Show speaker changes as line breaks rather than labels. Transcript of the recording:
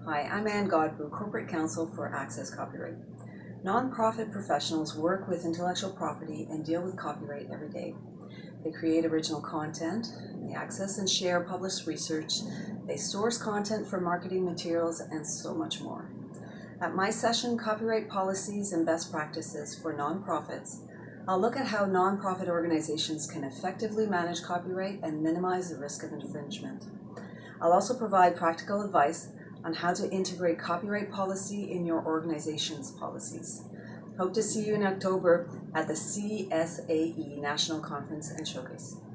Hi, I'm Ann Godbout, Corporate Counsel for Access Copyright. Nonprofit professionals work with intellectual property and deal with copyright every day. They create original content, they access and share published research, they source content for marketing materials, and so much more. At my session, Copyright Policies and Best Practices for Nonprofits, I'll look at how nonprofit organizations can effectively manage copyright and minimize the risk of infringement. I'll also provide practical advice on how to integrate copyright policy in your organization's policies. Hope to see you in October at the CSAE National Conference and Showcase.